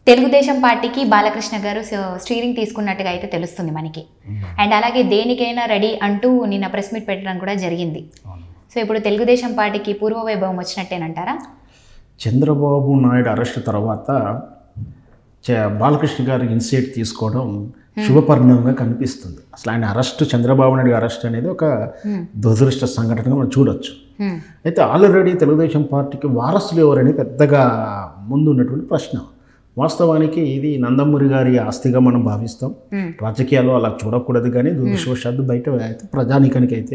తెలుగుదేశం పార్టీకి బాలకృష్ణ గారు స్టీరింగ్ తీసుకున్నట్టుగా అయితే తెలుస్తుంది మనకి. అండ్ అలాగే దేనికైనా రెడీ అంటూ నిన్న ప్రెస్ మీట్ పెట్టడం కూడా జరిగింది. సో ఇప్పుడు తెలుగుదేశం పార్టీకి పూర్వ వైభవం వచ్చినట్టేనంటారా? చంద్రబాబు నాయుడు అరెస్ట్ తర్వాత బాలకృష్ణ గారు ఇనిషియేట్ తీసుకోవడం శుభపరిణామంగా కనిపిస్తుంది. అసలు ఆయన అరెస్ట్, చంద్రబాబు నాయుడు అరెస్ట్ అనేది ఒక దురదృష్ట సంఘటనగా మనం చూడొచ్చు. అయితే ఆల్రెడీ తెలుగుదేశం పార్టీకి వారసులు ఎవరని పెద్దగా ముందు ఉన్నటువంటి ప్రశ్న. వాస్తవానికి ఇది నందమూరి గారి ఆస్తిగా మనం భావిస్తాం. రాజకీయాల్లో అలా చూడకూడదు, కానీ దురదృష్టవశాత్తు బయట అయితే ప్రజానీకానికి అయితే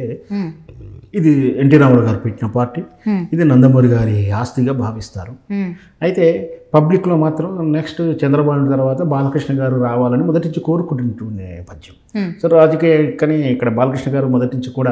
ఇది ఎన్టీ రామారావు గారు పెట్టిన పార్టీ, ఇది నందమూరి గారి ఆస్తిగా భావిస్తారు. అయితే పబ్లిక్లో మాత్రం నెక్స్ట్ చంద్రబాబు తర్వాత బాలకృష్ణ గారు రావాలని మొదటి నుంచి కోరుకుంటుండే నేపథ్యం. సో రాజకీయ కానీ ఇక్కడ బాలకృష్ణ గారు మొదటి నుంచి కూడా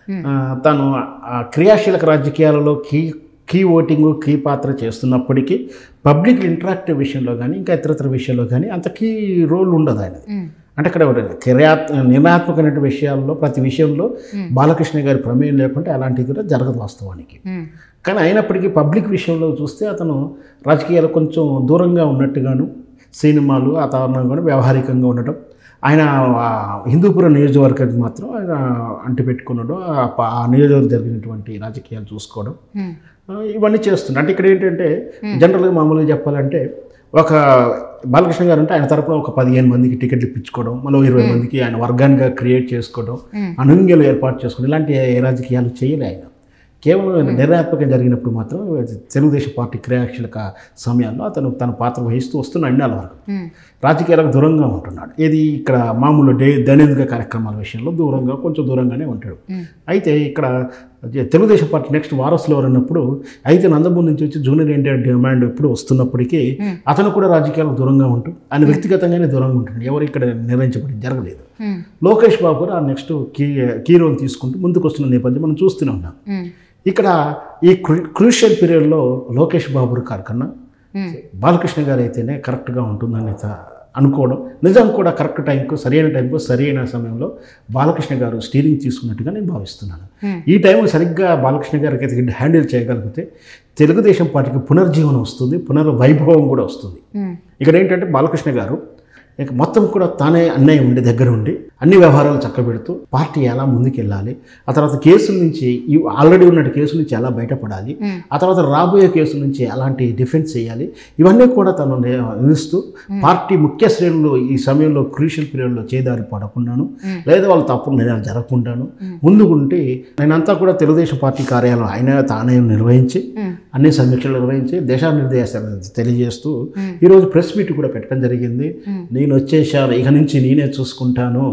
తను క్రియాశీలక రాజకీయాలలో కీ ఓటింగ్ కీ పాత్ర చేస్తున్నప్పటికీ పబ్లిక్ ఇంటరాక్టివ్ విషయంలో కానీ ఇంకా ఇతరత్ర విషయంలో కానీ అంత కీ రోల్ ఉండదు ఆయన. అంటే అక్కడ నిర్ణయాత్మకమైన విషయాల్లో ప్రతి విషయంలో బాలకృష్ణ గారి ప్రమేయం లేకుంటే అలాంటిది కూడా జరగదు వాస్తవానికి. కానీ అయినప్పటికీ పబ్లిక్ విషయంలో చూస్తే అతను రాజకీయాలు కొంచెం దూరంగా ఉన్నట్టుగాను, సినిమాలు వాతావరణంగాను వ్యవహారికంగా ఉండటం, ఆయన హిందూపురం నియోజకవర్గానికి మాత్రం ఆయన అంటిపెట్టుకున్నాడు, ఆ నియోజకవర్గం జరిగినటువంటి రాజకీయాలు చూసుకోవడం, ఇవన్నీ చేస్తున్నాడు. అంటే ఇక్కడ ఏంటంటే జనరల్గా మామూలుగా చెప్పాలంటే ఒక బాలకృష్ణ గారు అంటే ఆయన తరపున ఒక 15 మందికి టికెట్లు ఇప్పించుకోవడం, మళ్ళీ 20 మందికి ఆయన వర్గాన్ని క్రియేట్ చేసుకోవడం, అనుంగ్యలు ఏర్పాటు చేసుకోవడం, ఇలాంటి రాజకీయాలు చేయలే ఆయన. కేవలం నిర్ణయాత్మకంగా జరిగినప్పుడు మాత్రం తెలుగుదేశం పార్టీ క్రియాశీలక సమయాల్లో అతను తన పాత్ర వహిస్తూ వస్తున్న అన్యాల వరకు రాజకీయాలకు దూరంగా ఉంటున్నాడు. ఇది ఇక్కడ మామూలు దైనందిక కార్యక్రమాల విషయంలో కొంచెం దూరంగానే ఉంటాడు. అయితే ఇక్కడ తెలుగుదేశం పార్టీ నెక్స్ట్ వారసులు ఎవరన్నప్పుడు అయితే నందమూరి నుంచి వచ్చి జూనియర్ ఎన్టీఆర్ డిమాండ్ ఎప్పుడు వస్తున్నప్పటికీ అతను కూడా రాజకీయాలకు దూరంగా ఉంటూ ఆయన వ్యక్తిగతంగానే దూరంగా ఉంటున్నాడు. ఎవరు ఇక్కడ నిర్ణయించబడి జరగలేదు. లోకేష్ బాబు కూడా నెక్స్ట్ కీ రోల్ తీసుకుంటూ ముందుకు వస్తున్న నేపథ్యం మనం చూస్తూనే ఉన్నాం. ఇక్కడ ఈ క్రూషియల్ పీరియడ్లో లోకేష్ బాబు గారి కన్నా బాలకృష్ణ గారు అయితేనే కరెక్ట్గా ఉంటుందని అనుకోవడం, నిజం కూడా కరెక్ట్ టైంకు సరైన టైంకు సరైన సమయంలో బాలకృష్ణ గారు స్టీరింగ్ తీసుకున్నట్టుగా నేను భావిస్తున్నాను. ఈ టైం సరిగ్గా బాలకృష్ణ గారికి అయితే హ్యాండిల్ చేయగలిగితే తెలుగుదేశం పార్టీకి పునర్జీవనం వస్తుంది, పునర్వైభవం కూడా వస్తుంది. ఇక్కడ ఏంటంటే బాలకృష్ణ గారు ఇక మొత్తం కూడా తానే అన్నయ్య ఉండి దగ్గర ఉండి అన్ని వ్యవహారాలు చక్కబెడుతూ పార్టీ ఎలా ముందుకెళ్ళాలి, ఆ తర్వాత కేసుల నుంచి ఆల్రెడీ ఉన్న కేసుల నుంచి ఎలా బయటపడాలి, ఆ తర్వాత రాబోయే కేసుల నుంచి ఎలాంటి డిఫెన్స్ చేయాలి, ఇవన్నీ కూడా తను నిలుస్తూ పార్టీ ముఖ్య శ్రేణులు ఈ సమయంలో క్రూషియల్ పీరియడ్లో చేదారి పడకుండాను లేదా వాళ్ళు తప్పుడు నిర్ణయాలు జరగకుండాను ముందుకుంటే నేనంతా కూడా తెలుగుదేశం పార్టీ కార్యాలయం ఆయన తానే నిర్వహించి అన్ని సమీక్షలు నిర్వహించి దిశానిర్దేశాలు తెలియజేస్తూ ఈరోజు ప్రెస్ మీట్ కూడా పెట్టడం జరిగింది. నేను వచ్చేసాను, ఇక నుంచి నేనే చూసుకుంటాను,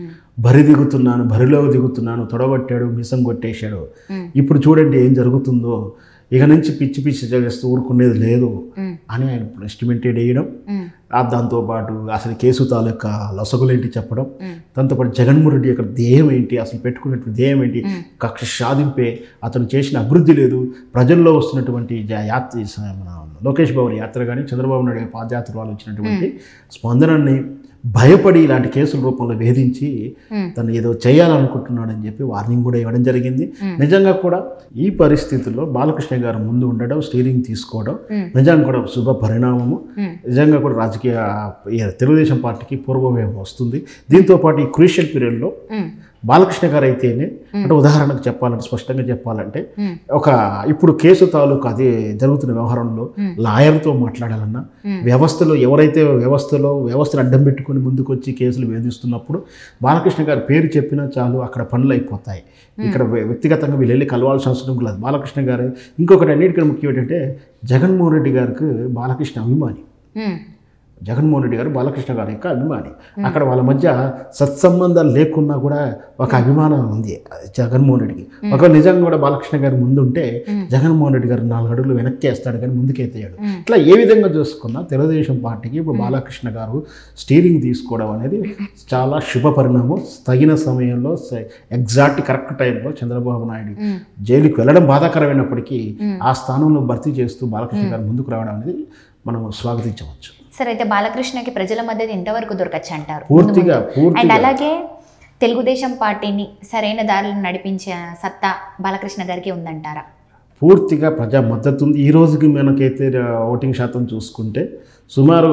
బరిలో దిగుతున్నాను, తొడగొట్టాడు, మిసం కొట్టేశాడు, ఇప్పుడు చూడండి ఏం జరుగుతుందో, ఇక నుంచి పిచ్చి చేస్తూ ఊరుకునేది లేదు అని ఆయన ఎస్టిమేటెడ్ వేయడం, దాంతోపాటు అసలు కేసు తాలూకా లొసగులేంటి చెప్పడం, దాంతోపాటు జగన్మోహన్ రెడ్డి యొక్క ధ్యేయం ఏంటి, అసలు పెట్టుకున్నటువంటి ధ్యేయం ఏంటి, కక్ష సాధింపే, అతను చేసిన అభివృద్ధి లేదు, ప్రజల్లో వస్తున్నటువంటి లోకేష్ బాబు యాత్ర కానీ చంద్రబాబు నాయుడు పాదయాత్ర వాళ్ళు వచ్చినటువంటి స్పందనని భయపడి ఇలాంటి కేసుల రూపంలో వేధించి తను ఏదో చేయాలనుకుంటున్నాడని చెప్పి వార్నింగ్ కూడా ఇవ్వడం జరిగింది. నిజంగా కూడా ఈ పరిస్థితుల్లో బాలకృష్ణ గారు ముందు ఉండడం, స్టీరింగ్ తీసుకోవడం నిజంగా కూడా శుభ పరిణామము. నిజంగా కూడా రాజకీయ తెలుగుదేశం పార్టీకి పూర్వవేమం వస్తుంది. దీంతోపాటు ఈ క్రూషియల్ పీరియడ్లో బాలకృష్ణ గారు అయితేనే అంటే ఉదాహరణకు చెప్పాలంటే స్పష్టంగా చెప్పాలంటే ఇప్పుడు కేసు తాలూకు అది జరుగుతున్న వ్యవహారంలో లాయర్తో మాట్లాడాలన్నా వ్యవస్థలో ఎవరైతే వ్యవస్థను అడ్డం పెట్టుకుని ముందుకు వచ్చి కేసులు వేధిస్తున్నప్పుడు బాలకృష్ణ గారి పేరు చెప్పినా చాలు అక్కడ పనులు అయిపోతాయి. ఇక్కడ వ్యక్తిగతంగా వీళ్ళు వెళ్ళి కలవాల్సిన అవసరం లేదు. బాలకృష్ణ గారు ఇంకొకటి అన్నిటికన్నా ముఖ్యం ఏంటంటే జగన్మోహన్ రెడ్డి గారికి బాలకృష్ణ అభిమాని. జగన్మోహన్ రెడ్డి గారు బాలకృష్ణ గారి యొక్క అభిమాని. అక్కడ వాళ్ళ మధ్య సత్సంబంధాలు లేకున్నా కూడా ఒక అభిమానం ఉంది జగన్మోహన్ రెడ్డికి. ఒకవేళ నిజంగా కూడా బాలకృష్ణ గారు ముందుంటే జగన్మోహన్ రెడ్డి గారు 4 అడుగులు వెనక్కి వేస్తాడు కానీ ముందుకెత్తాడు. ఇట్లా ఏ విధంగా చూసుకున్నా తెలుగుదేశం పార్టీకి ఇప్పుడు బాలకృష్ణ గారు స్టీరింగ్ తీసుకోవడం అనేది చాలా శుభ పరిణామం. తగిన సమయంలో ఎగ్జాక్ట్ కరెక్ట్ టైంలో చంద్రబాబు నాయుడు జైలుకి వెళ్ళడం బాధాకరమైనప్పటికీ ఆ స్థానంలో భర్తీ చేస్తూ బాలకృష్ణ గారు ముందుకు రావడం అనేది మనం స్వాగతించవచ్చు. సరే, అయితే బాలకృష్ణకి ప్రజల మద్దతు ఎంతవరకు దొరకచ్చు అంటారు? పూర్తిగా. అండ్ అలాగే తెలుగుదేశం పార్టీని సరైన దారిలో నడిపించే సత్తా బాలకృష్ణ గారికి ఉందంటారా? పూర్తిగా ప్రజా మద్దతు ఉంది. ఈ రోజుకి మనకైతే ఓటింగ్ శాతం చూసుకుంటే సుమారు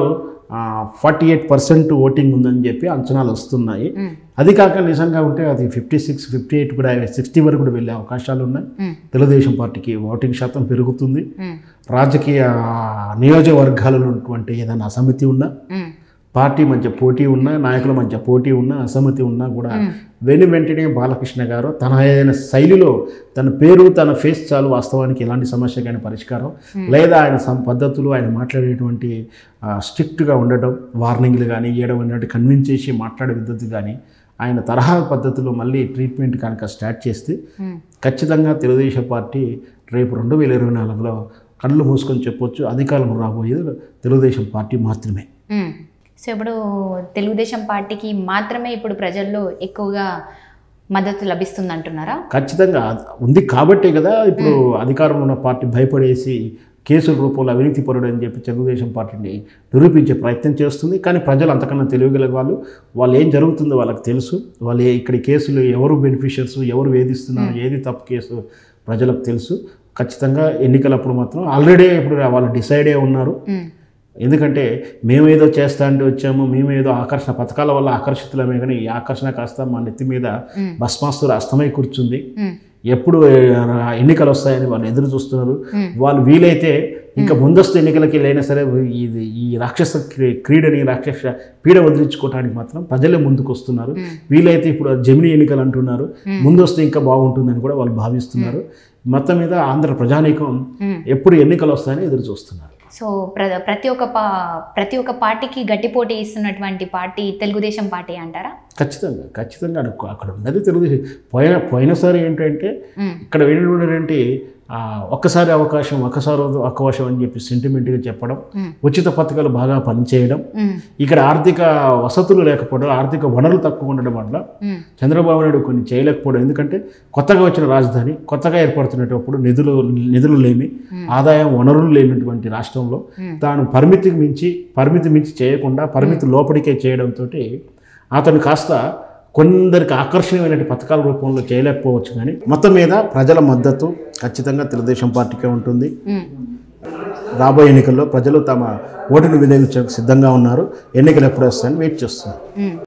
48% ఓటింగ్ ఉందని చెప్పి అంచనాలు వస్తున్నాయి. అది కాక నిజంగా ఉంటే అది 56, 58 కూడా 60 వరకు కూడా వెళ్ళే అవకాశాలు ఉన్నాయి. తెలుగుదేశం పార్టీకి ఓటింగ్ శాతం పెరుగుతుంది. రాజకీయ నియోజకవర్గాలలో ఉన్నటువంటి ఏదైనా అసమ్మతి ఉన్నా, పార్టీ మధ్య పోటీ ఉన్నా, నాయకుల మధ్య పోటీ ఉన్నా, అసమ్మతి ఉన్నా కూడా వెంటనే బాలకృష్ణ గారు తన ఏదైనా శైలిలో తన పేరు తన ఫేస్ చాలు వాస్తవానికి ఎలాంటి సమస్యకైనా పరిష్కారం, లేదా ఆయన పద్ధతులు ఆయన మాట్లాడేటువంటి స్ట్రిక్ట్గా ఉండడం, వార్నింగ్లు కానీ ఇవ్వడం అన్నట్టు కన్విన్స్ చేసి మాట్లాడే పద్ధతి కానీ ఆయన తరహా పద్ధతిలో మళ్ళీ ట్రీట్మెంట్ కనుక స్టార్ట్ చేస్తే ఖచ్చితంగా తెలుగుదేశం పార్టీ రేపు 2024లో కళ్ళు మూసుకొని చెప్పొచ్చు అధికారంలో రాబోయేది తెలుగుదేశం పార్టీ మాత్రమే. సో ఇప్పుడు తెలుగుదేశం పార్టీకి మాత్రమే ఇప్పుడు ప్రజల్లో ఎక్కువగా మద్దతు లభిస్తుంది అంటున్నారా? ఖచ్చితంగా ఉంది కాబట్టే కదా ఇప్పుడు అధికారంలో ఉన్న పార్టీ భయపడేసి కేసుల రూపంలో అవినీతి పరుడు అని చెప్పి తెలుగుదేశం పార్టీని నిరూపించే ప్రయత్నం చేస్తుంది. కానీ ప్రజలు అంతకన్నా తెలియగల వాళ్ళు ఏం జరుగుతుందో వాళ్ళకి తెలుసు. వాళ్ళు ఇక్కడ కేసులు ఎవరు బెనిఫిషియర్స్, ఎవరు వేధిస్తున్నారు, ఏది తప్పు కేసు ప్రజలకు తెలుసు. ఖచ్చితంగా ఎన్నికలప్పుడు మాత్రం ఆల్రెడీ ఇప్పుడు వాళ్ళు డిసైడ్ అయి ఉన్నారు. ఎందుకంటే మేమేదో చేస్తా అంటే వచ్చాము, మేమేదో ఆకర్షణ పథకాల వల్ల ఆకర్షితులమే, కానీ ఈ ఆకర్షణ కాస్త మా నెత్తి మీద భస్మాస్తులు అస్తమై కూర్చుంది. ఎప్పుడు ఎన్నికలు వస్తాయని వాళ్ళు ఎదురు చూస్తున్నారు. వాళ్ళు వీలైతే ఇంకా ముందస్తు ఎన్నికలకి వెళ్ళైనా సరే ఈ రాక్షస క్రీడని రాక్షస పీడ వదిలించుకోవడానికి మాత్రం ప్రజలే ముందుకు వస్తున్నారు. వీలైతే ఇప్పుడు జమిని ఎన్నికలు అంటున్నారు, ముందస్తు ఇంకా బాగుంటుందని కూడా వాళ్ళు భావిస్తున్నారు. మొత్తం మీద ఆంధ్ర ప్రజానీకం ఎప్పుడు ఎన్నికలు వస్తాయని ఎదురు చూస్తున్నారు. సో ప్రతి ఒక్క పార్టీకి గట్టి పోటీ ఇస్తున్నటువంటి పార్టీ తెలుగుదేశం పార్టీ అంటారా? ఖచ్చితంగా అక్కడ ఉన్నది తెలుగుదేశం. పోయినసారి ఏంటంటే ఇక్కడ ఏంటంటే ఒక్కసారి అవకాశం అని చెప్పి సెంటిమెంట్గా చెప్పడం, ఉచిత పథకాలు బాగా పనిచేయడం, ఇక్కడ ఆర్థిక వసతులు లేకపోవడం, ఆర్థిక వనరులు తక్కువ ఉండడం వల్ల చంద్రబాబు నాయుడు కొన్ని చేయలేకపోవడం. ఎందుకంటే కొత్తగా వచ్చిన రాజధాని, కొత్తగా ఏర్పడుతున్నప్పుడు నిధులు లేమి, ఆదాయం వనరులు లేనటువంటి రాష్ట్రంలో తాను పరిమితి మించి చేయకుండా పరిమితి లోపలికే చేయడంతో అతను కాస్త కొందరికి ఆకర్షణీయమైన పథకాల రూపంలో చేయలేకపోవచ్చు. కానీ మొత్తం మీద ప్రజల మద్దతు ఖచ్చితంగా తెలుగుదేశం పార్టీకే ఉంటుంది. రాబోయే ఎన్నికల్లో ప్రజలు తమ ఓటును వినియోగించడానికి సిద్ధంగా ఉన్నారు. ఎన్నికలు ఎప్పుడు వస్తాయని వెయిట్ చేస్తున్నారు.